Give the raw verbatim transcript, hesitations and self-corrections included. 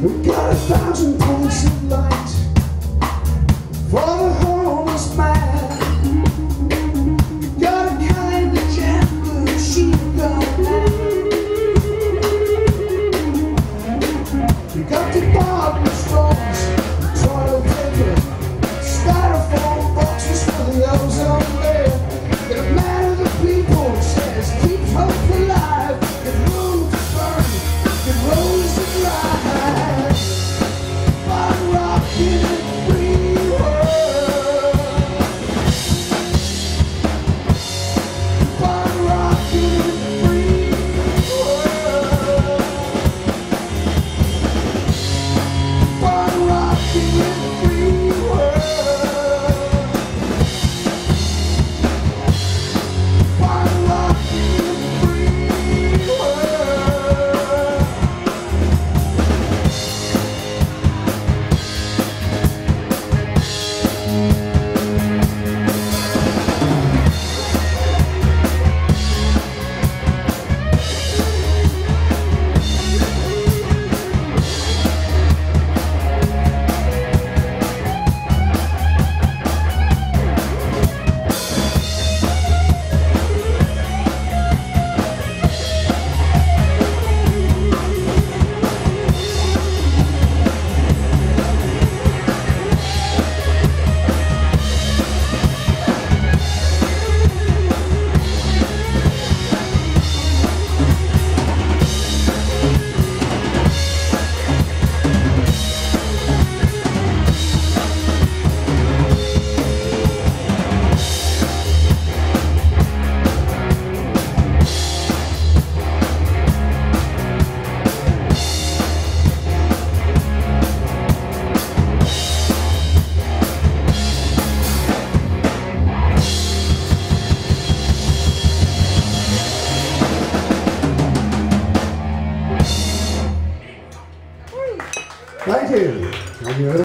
We've got a thousand points of light for the homeless man. We've got a kind of gem machine gun man. We got department stores, toilet paper, styrofoam boxes for the ozone layer. And a man of the people says, keep hope alive. Get room to burn, get rose to dry. Fun rockin' and free world. Fun rockin' and free world. Fun rockin' and free world. Fun rockin' and free world. Thank you. Thank you.